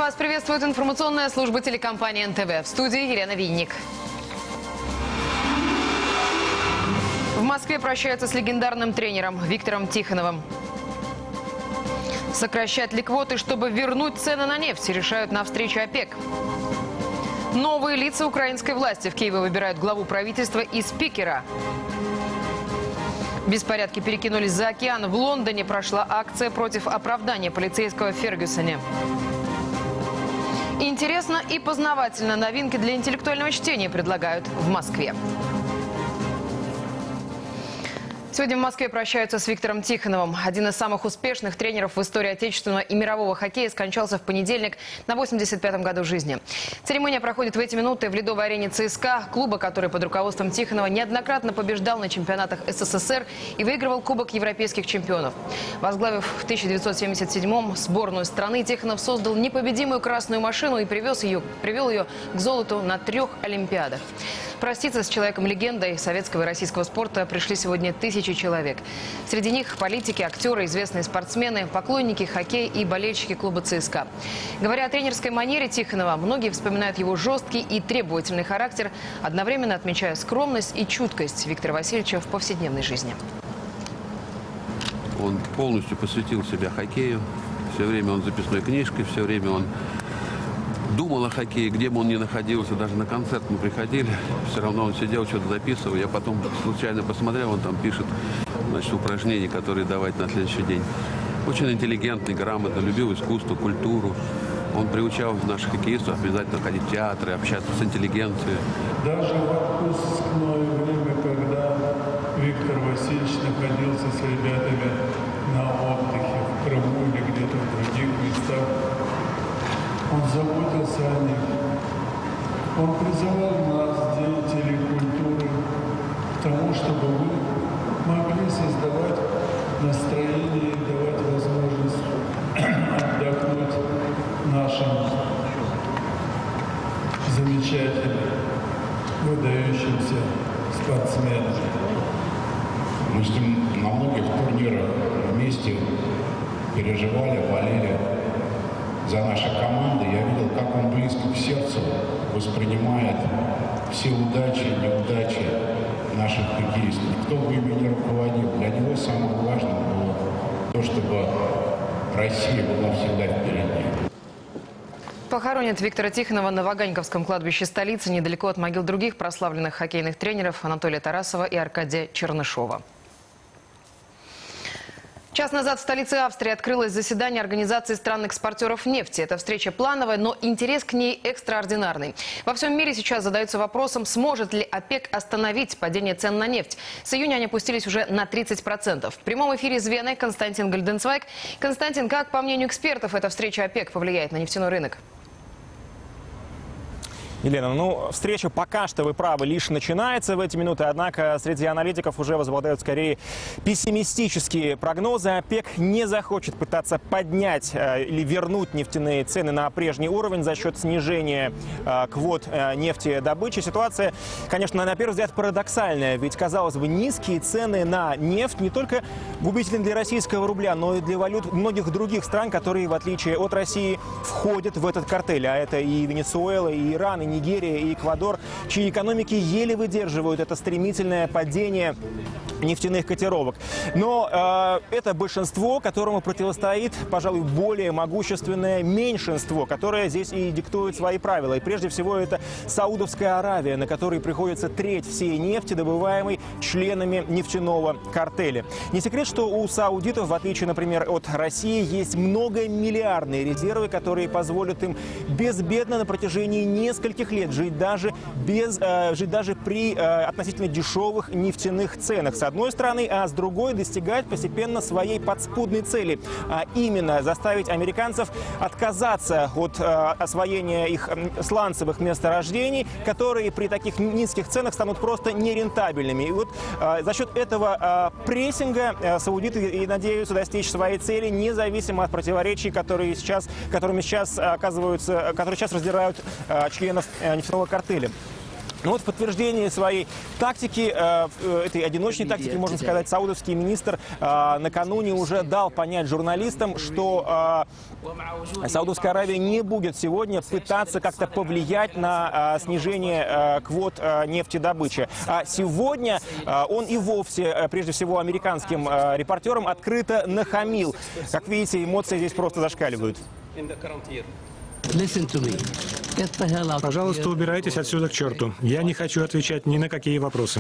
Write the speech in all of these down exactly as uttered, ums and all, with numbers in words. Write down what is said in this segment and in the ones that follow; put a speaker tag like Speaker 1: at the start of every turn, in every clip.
Speaker 1: Вас приветствует информационная служба телекомпании эн тэ вэ. В студии Елена Винник. В Москве прощаются с легендарным тренером Виктором Тихоновым. Сокращать ли квоты, чтобы вернуть цены на нефть, решают на встрече ОПЕК. Новые лица украинской власти в Киеве выбирают главу правительства и спикера. Беспорядки перекинулись за океан. В Лондоне прошла акция против оправдания полицейского в Фергюсоне. Интересно и познавательно новинки для интеллектуального чтения предлагают в Москве. Сегодня в Москве прощаются с Виктором Тихоновым. Один из самых успешных тренеров в истории отечественного и мирового хоккея скончался в понедельник на восемьдесят пятом году жизни. Церемония проходит в эти минуты в ледовой арене ЦСКА, клуба, который под руководством Тихонова неоднократно побеждал на чемпионатах эс эс эс эр и выигрывал Кубок европейских чемпионов. Возглавив в тысяча девятьсот семьдесят седьмом сборную страны, Тихонов создал непобедимую красную машину и привез ее, привел ее к золоту на трех Олимпиадах. Проститься с человеком-легендой советского и российского спорта пришли сегодня тысячи человек. Среди них политики, актеры, известные спортсмены, поклонники хоккея и болельщики клуба ЦСКА. Говоря о тренерской манере Тихонова, многие вспоминают его жесткий и требовательный характер, одновременно отмечая скромность и чуткость Виктора Васильевича в повседневной жизни.
Speaker 2: Он полностью посвятил себя хоккею. Все время он записной книжкой, все время он думал о хоккее, где бы он ни находился. Даже на концерт мы приходили, все равно он сидел, что-то записывал. Я потом случайно посмотрел, он там пишет, значит, упражнения, которые давать на следующий день. Очень интеллигентный, грамотно, любил искусство, культуру. Он приучал наших хоккеистов обязательно ходить в театры, общаться с интеллигенцией.
Speaker 3: Даже в отпускное время, когда Виктор Васильевич находился с ребятами на отдыхе в Крыму или где-то в других местах, он заботился о них. Он призывал нас, деятелей культуры, к тому, чтобы мы могли создавать настроение и давать возможность отдохнуть нашим замечательным, выдающимся спортсменам.
Speaker 4: Мы с ним на многих турнирах вместе переживали, болели за наши команды. Я видел, как он близко к сердцу воспринимает все удачи и неудачи наших хоккеистов. Кто бы ими ни руководил, для него самым важным было то, чтобы Россия была всегда впереди.
Speaker 1: Похоронят Виктора Тихонова на Ваганьковском кладбище столицы, недалеко от могил других прославленных хоккейных тренеров Анатолия Тарасова и Аркадия Чернышова. Час назад в столице Австрии открылось заседание Организации стран-экспортеров нефти. Эта встреча плановая, но интерес к ней экстраординарный. Во всем мире сейчас задаются вопросом, сможет ли ОПЕК остановить падение цен на нефть. С июня они опустились уже на тридцать процентов. В прямом эфире из Вены Константин Гальденцвайг. Константин, как, по мнению экспертов, эта встреча ОПЕК повлияет на нефтяной рынок?
Speaker 5: Елена, ну, встреча пока что, вы правы, лишь начинается в эти минуты, однако среди аналитиков уже возобладают скорее пессимистические прогнозы. ОПЕК не захочет пытаться поднять э, или вернуть нефтяные цены на прежний уровень за счет снижения э, квот э, нефтедобычи. Ситуация, конечно, на первый взгляд парадоксальная, ведь, казалось бы, низкие цены на нефть не только губительны для российского рубля, но и для валют многих других стран, которые, в отличие от России, входят в этот картель. А это и Венесуэла, и Иран, и Нигерия и Эквадор, чьи экономики еле выдерживают это стремительное падение нефтяных котировок. Но э, это большинство, которому противостоит, пожалуй, более могущественное меньшинство, которое здесь и диктует свои правила. И прежде всего это Саудовская Аравия, на которой приходится треть всей нефти, добываемой членами нефтяного картеля. Не секрет, что у саудитов, в отличие, например, от России, есть многомиллиардные резервы, которые позволят им безбедно на протяжении нескольких лет жить даже, без, э, жить даже при э, относительно дешевых нефтяных ценах, с одной стороны, а с другой достигать постепенно своей подспудной цели, а именно заставить американцев отказаться от э, освоения их э, сланцевых месторождений, которые при таких низких ценах станут просто нерентабельными. И вот э, за счет этого э, прессинга э, саудиты и надеются достичь своей цели, независимо от противоречий, которые сейчас, которыми сейчас оказываются, которые сейчас раздирают э, членов нефтяного картеля. Ну вот в подтверждении своей тактики, э, этой одиночной тактики, можно сказать, саудовский министр э, накануне уже дал понять журналистам, что э, Саудовская Аравия не будет сегодня пытаться как-то повлиять на э, снижение э, квот э, нефтедобычи. А сегодня э, он и вовсе, э, прежде всего, американским э, репортерам открыто нахамил. Как видите, эмоции здесь просто зашкаливают.
Speaker 6: Пожалуйста, убирайтесь отсюда к черту. Я не хочу отвечать ни на какие вопросы.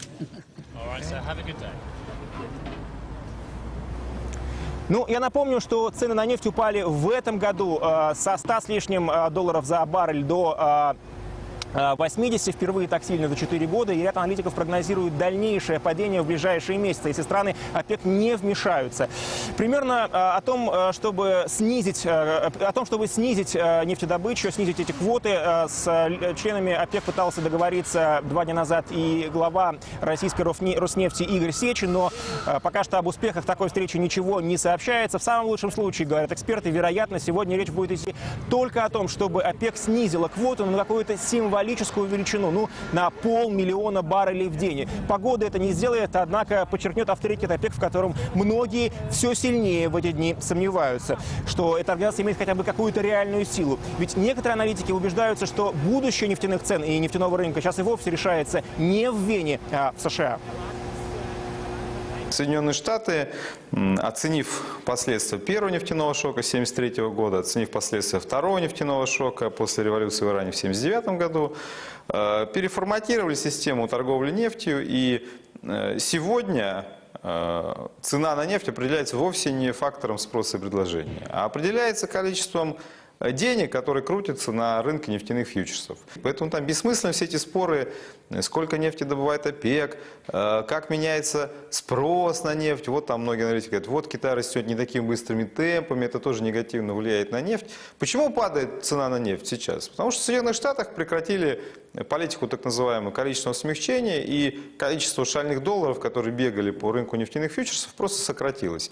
Speaker 5: Ну, я напомню, что цены на нефть упали в этом году э, со ста с лишним э, долларов за баррель до э, восьмидесяти, впервые так сильно за четыре года, и ряд аналитиков прогнозирует дальнейшее падение в ближайшие месяцы, если страны ОПЕК не вмешаются. Примерно о том, чтобы снизить, о том, чтобы снизить нефтедобычу, снизить эти квоты, с членами ОПЕК пытался договориться два дня назад и глава российской Роснефти Игорь Сечин, но пока что об успехах такой встречи ничего не сообщается. В самом лучшем случае, говорят эксперты, вероятно, сегодня речь будет идти только о том, чтобы ОПЕК снизила квоту на какую-то символическую величину, ну, на полмиллиона баррелей в день. Погода это не сделает, однако подчеркнет авторитет ОПЕК, в котором многие все сильнее в эти дни сомневаются, что эта организация имеет хотя бы какую-то реальную силу. Ведь некоторые аналитики убеждаются, что будущее нефтяных цен и нефтяного рынка сейчас и вовсе решается не в Вене, а в США.
Speaker 7: Соединенные Штаты, оценив последствия первого нефтяного шока тысяча девятьсот семьдесят третьего года, оценив последствия второго нефтяного шока после революции в Иране в тысяча девятьсот семьдесят девятом году, переформатировали систему торговли нефтью, и сегодня цена на нефть определяется вовсе не фактором спроса и предложения, а определяется количеством денег, которые крутятся на рынке нефтяных фьючерсов. Поэтому там бессмысленны все эти споры, сколько нефти добывает ОПЕК, как меняется спрос на нефть. Вот там многие аналитики говорят, вот Китай растет не такими быстрыми темпами, это тоже негативно влияет на нефть. Почему падает цена на нефть сейчас? Потому что в Соединенных Штатах прекратили политику так называемого количественного смягчения, и количество шальных долларов, которые бегали по рынку нефтяных фьючерсов, просто сократилось.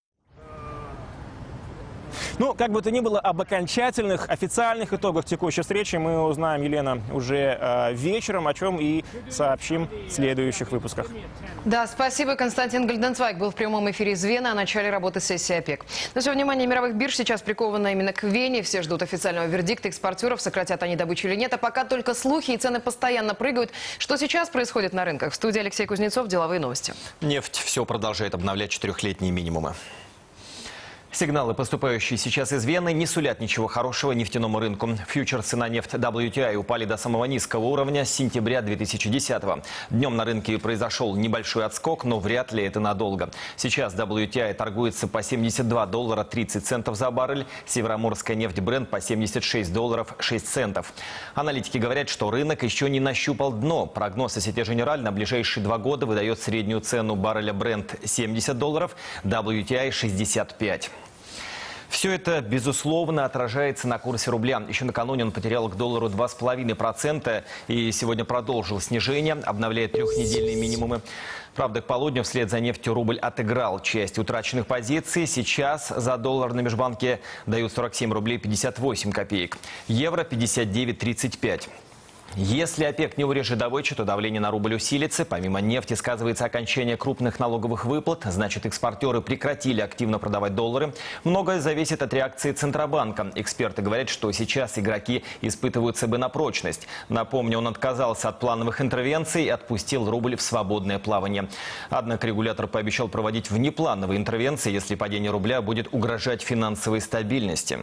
Speaker 5: Ну, как бы то ни было, об окончательных, официальных итогах текущей встречи мы узнаем, Елена, уже э, вечером, о чем и сообщим в следующих выпусках.
Speaker 1: Да, спасибо. Константин Гальденцвайг был в прямом эфире из Вены о начале работы сессии ОПЕК. Но все внимание мировых бирж сейчас приковано именно к Вене. Все ждут официального вердикта экспортеров, сократят они добычу или нет. А пока только слухи, и цены постоянно прыгают. Что сейчас происходит на рынках? В студии Алексей Кузнецов, деловые новости.
Speaker 8: Нефть все продолжает обновлять четырехлетние минимумы. Сигналы, поступающие сейчас из Вены, не сулят ничего хорошего нефтяному рынку. Фьючерсы на нефть дабл ю ти ай упали до самого низкого уровня с сентября две тысячи десятого. Днем на рынке произошел небольшой отскок, но вряд ли это надолго. Сейчас дабл ю ти ай торгуется по семьдесят два доллара тридцать центов за баррель, североморская нефть Brent по семьдесят шесть долларов шесть центов. Аналитики говорят, что рынок еще не нащупал дно. Прогноз Société Générale на ближайшие два года выдает среднюю цену барреля Brent семьдесят долларов, дабл ю ти ай шестьдесят пять. Все это, безусловно, отражается на курсе рубля. Еще накануне он потерял к доллару два с половиной процента и сегодня продолжил снижение, обновляя трехнедельные минимумы. Правда, к полудню вслед за нефтью рубль отыграл часть утраченных позиций. Сейчас за доллар на межбанке дают сорок семь рублей пятьдесят восемь копеек. Евро пятьдесят девять тридцать пять. Если ОПЕК не урежет добычу, то давление на рубль усилится. Помимо нефти сказывается окончание крупных налоговых выплат. Значит, экспортеры прекратили активно продавать доллары. Многое зависит от реакции Центробанка. Эксперты говорят, что сейчас игроки испытывают ЦБ на прочность. Напомню, он отказался от плановых интервенций и отпустил рубль в свободное плавание. Однако регулятор пообещал проводить внеплановые интервенции, если падение рубля будет угрожать финансовой стабильности.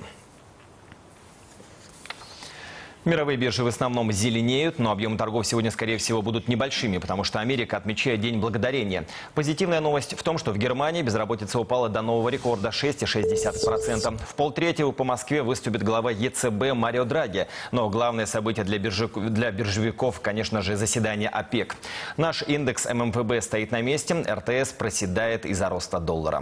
Speaker 8: Мировые биржи в основном зеленеют, но объемы торгов сегодня, скорее всего, будут небольшими, потому что Америка отмечает День благодарения. Позитивная новость в том, что в Германии безработица упала до нового рекорда – шесть целых шесть десятых процента. В полтретьего по Москве выступит глава е цэ бэ Марио Драги. Но главное событие для, биржи... для биржевиков, конечно же, заседание ОПЕК. Наш индекс эм эм вэ бэ стоит на месте, эр тэ эс проседает из-за роста доллара.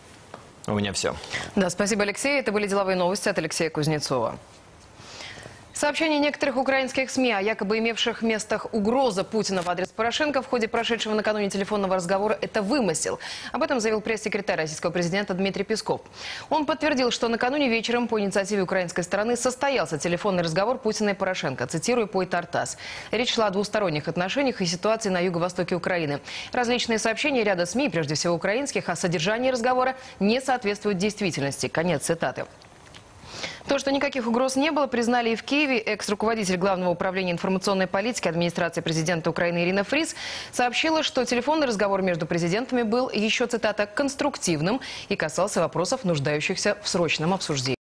Speaker 8: У меня все.
Speaker 1: Да, спасибо, Алексей. Это были деловые новости от Алексея Кузнецова. Сообщения некоторых украинских СМИ о якобы имевших место угроза Путина в адрес Порошенко в ходе прошедшего накануне телефонного разговора – это вымысел. Об этом заявил пресс-секретарь российского президента Дмитрий Песков. Он подтвердил, что накануне вечером по инициативе украинской стороны состоялся телефонный разговор Путина и Порошенко. Цитирую по ТАСС. Речь шла о двусторонних отношениях и ситуации на юго-востоке Украины. Различные сообщения ряда СМИ, прежде всего украинских, о содержании разговора не соответствуют действительности. Конец цитаты. То, что никаких угроз не было, признали и в Киеве. Экс-руководитель Главного управления информационной политики администрации президента Украины Ирина Фриз сообщила, что телефонный разговор между президентами был еще, цитата, «конструктивным» и касался вопросов, нуждающихся в срочном обсуждении.